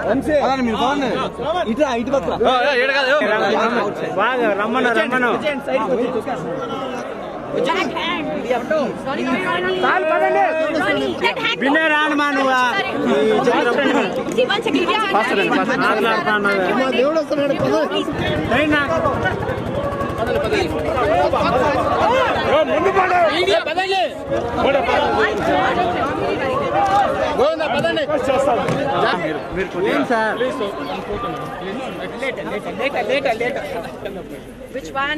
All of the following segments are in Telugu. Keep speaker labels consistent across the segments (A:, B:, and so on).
A: ఇటు ఇటు పక్క బాగా రమ్మను రమ్మను వినే రాను మా నువ్వు
B: Which one?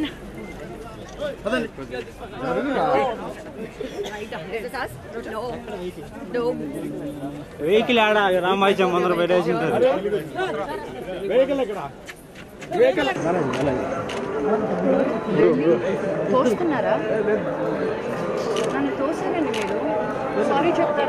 A: వెహికల్ ఆడ రామాయచం ముందర పెట్టేసి ఉంటారు
B: తోస్తున్నారా నన్ను తోసారండి మీరు సారీ చెప్తారా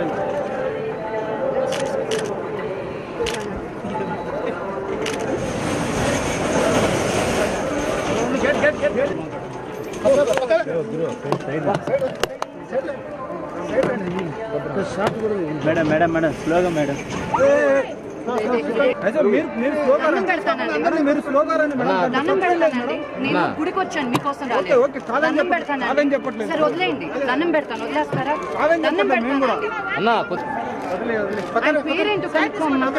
A: మేడం మేడం మేడం స్లోగా మేడం
B: నేను గుడికి వచ్చాను మీకోసం దండం పెడతాను సరే వదిలేయండి దండం పెడతాను వదిలేస్తారా దండం పెడతాను ఆయన పేరేంటో కనుక్కోమ్మా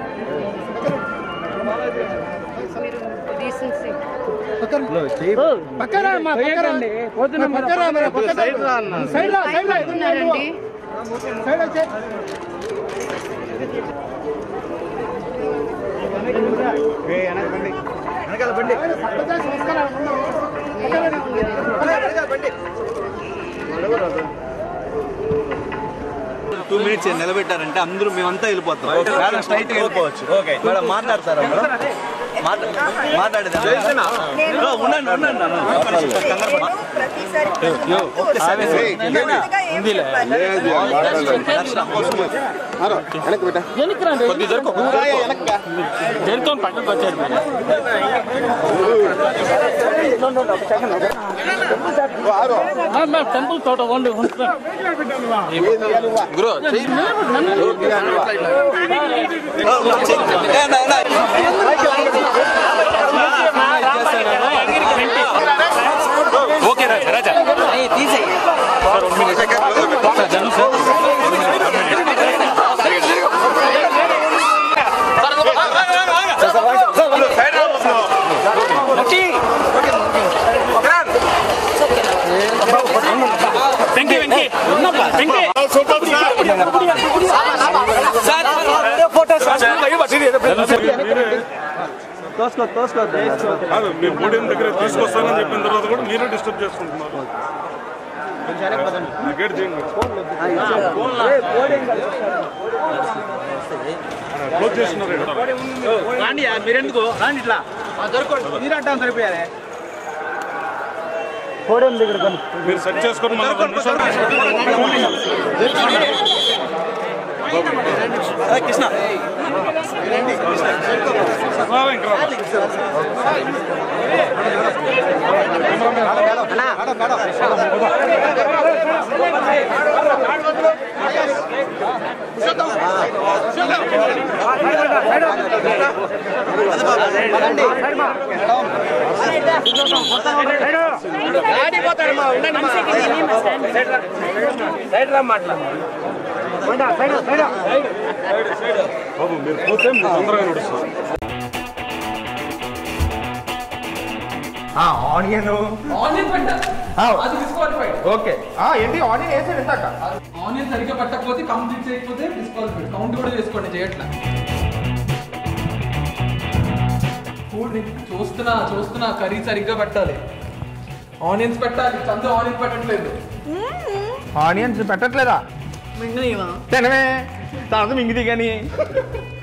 B: మీరు డీసెన్సీ ఉన్నారండి
A: వెనకాల బండి 2 minutes నిలబెట్టారంటే అందరూ మేమంతా వెళ్ళిపోతాం స్ట్రైట్ వెళ్ళిపోవచ్చు ఓకే మేడం మాట్లాడతారా మాట్లాడేది టెంపుల్ తోట గురు ఓకే రాజా తీసేయి
C: మీ పోడియం దగ్గర తీసుకొస్తానని చెప్పిన తర్వాత కూడా మీరే డిస్టర్బ్ చేసుకుంటున్నారు క్లోజ్ చేస్తున్నారు
A: మీరెందుకు రాండి ఇట్లా మీరు అంటాం సరిపోయారే పోడియం దగ్గర
C: మీరు సెట్ చేసుకొని
A: కృష్ణ
C: బాబు మీరు పోతే తొందరగా నడుస్తారు
D: ఆనియన్ ఓకే ఏంటి ఆనియన్ వేసాడు ఇందాక
E: ఆనియన్ సరిగ్గా పట్టకపోతే కంప్లీట్ చేయకపోతే డిస్క్వాలిఫైడ్ కౌంట్ కూడా చేసుకోండి చేయట్లా ఫుడ్ చూస్తున్నా కర్రీ సరిగ్గా పెట్టాలి ఆనియన్స్ పెట్టాలి చందు ఆనియన్స్ పెట్టట్లేదు
D: ఆనియన్స్ పెట్టట్లేదా తినవే తాత మింగిది కానీ